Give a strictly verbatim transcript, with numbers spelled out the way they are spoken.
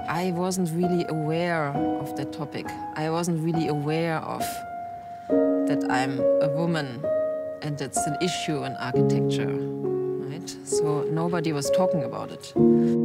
I wasn't really aware of that topic. I wasn't really aware of that I'm a woman and it's an issue in architecture, right? So nobody was talking about it.